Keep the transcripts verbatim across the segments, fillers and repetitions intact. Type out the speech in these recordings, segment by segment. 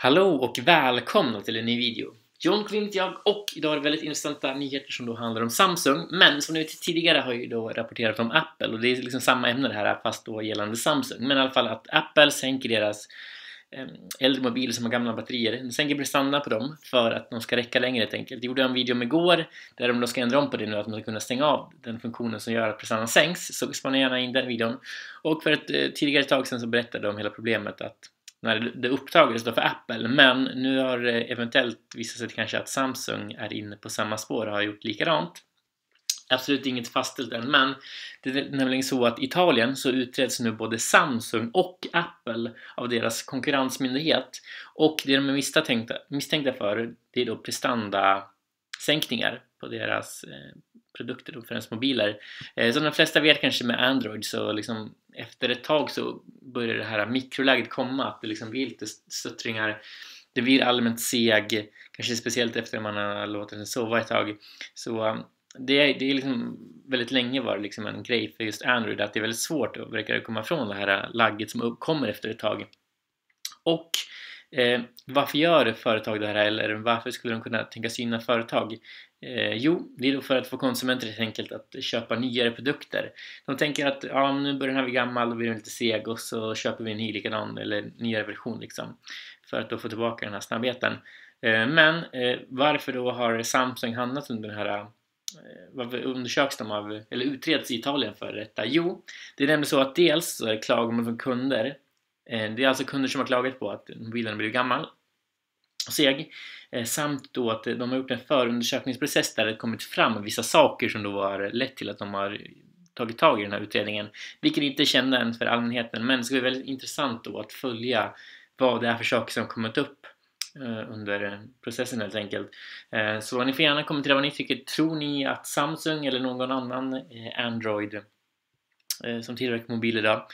Hallå och välkomna till en ny video. John Klint jag och idag är det väldigt intressanta nyheter som då handlar om Samsung. Men som ni vet tidigare har jag ju då rapporterat om Apple och det är liksom samma ämne det här fast då gällande Samsung. Men i alla fall att Apple sänker deras eh, äldre mobiler som har gamla batterier. De sänker prestandan på dem för att de ska räcka längre helt enkelt. Jag gjorde en video om igår där de då ska ändra om på det nu att man ska kunna stänga av den funktionen som gör att prestandan sänks. Så spana gärna in den videon. Och för ett eh, tidigare tag sedan så berättade de om hela problemet att när det upptagades då för Apple, men nu har det eventuellt visat sig kanske att Samsung är inne på samma spår och har gjort likadant. Absolut inget fastställt än, men det är nämligen så att i Italien så utreds nu både Samsung och Apple av deras konkurrensmyndighet och det de är misstänkta, misstänkta för det är då prestandasänkningar på deras eh, produkter och för deras mobiler. Eh, som de flesta vet kanske med Android så liksom efter ett tag så börjar det här mikroläget komma att det liksom blir lite stuttringar. Det blir allmänt seg, kanske speciellt efter att man har låtit den sova ett tag. Så det är, det är liksom väldigt länge var det liksom en grej för just Android att det är väldigt svårt att verkar komma från det här lagget som uppkommer efter ett tag. Och eh, varför gör företag det här eller varför skulle de kunna tänka syna företag? Eh, jo, det är då för att få konsumenter helt enkelt att köpa nyare produkter. De tänker att ja, nu börjar den här bli gammal och blir den lite seg och så köper vi en ny likadan eller nyare version liksom. För att då få tillbaka den här snabbheten. Eh, men eh, varför då har Samsung hamnat under den här varför undersöks de av, eller utreds i Italien för detta? Jo, det är nämligen så att dels så är det klagomål från kunder. Det är alltså kunder som har klagat på att mobilen blir gammal och seg. Samt då att de har gjort en förundersökningsprocess där det kommit fram vissa saker som då har lett till att de har tagit tag i den här utredningen. Vilket inte är kända än för allmänheten, men det ska bli väldigt intressant då att följa vad det är för saker som kommit upp under processen helt enkelt. Så ni får gärna kommentera vad ni tycker. Tror ni att Samsung eller någon annan Android som tillverkar mobiler idag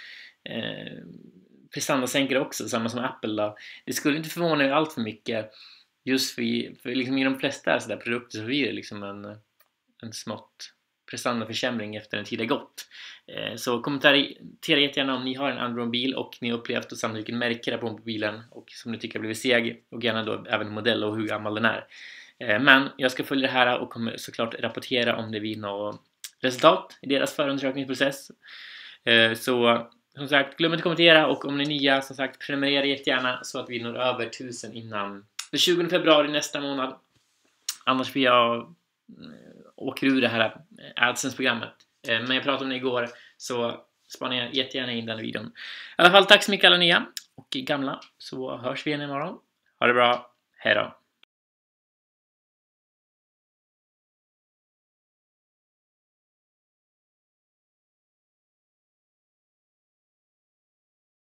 prestanda sänker också, samma som Apple då? Det skulle inte förvåna mig allt för mycket just för, för liksom i de flesta sådär produkter så blir det liksom en, en smått prestandaförsämring efter en tid har gått. Så kommentera jättegärna om ni har en Android-mobil och ni har upplevt och samt vilken märke det är på mobilen och som ni tycker har blivit seg och gärna då även modell och hur gammal den är. Men jag ska följa det här och kommer såklart rapportera om det blir något resultat i deras förundersökningsprocess. Så som sagt, glöm inte att kommentera och om ni är nya, som sagt, prenumerera jättegärna så att vi når över tusen innan den tjugonde februari nästa månad. Annars blir jag åker ur det här AdSense-programmet. Men jag pratade om det igår så spanar jag jättegärna in den videon. I alla fall tack så mycket alla nya och gamla så hörs vi igen imorgon. Ha det bra, hej då!